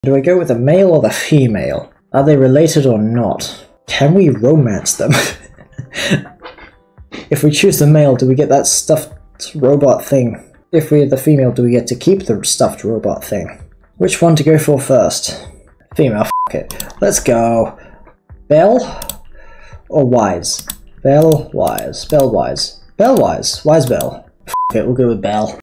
Do I go with the male or the female? Are they related or not? Can we romance them? If we choose the male, do we get that stuffed robot thing? If we're the female, do we get to keep the stuffed robot thing? Which one to go for first? Female, f it. Let's go. Belle or Wise? Belle, Wise. Belle, Wise. Belle, Wise. Wise, Belle. F it, we'll go with Belle.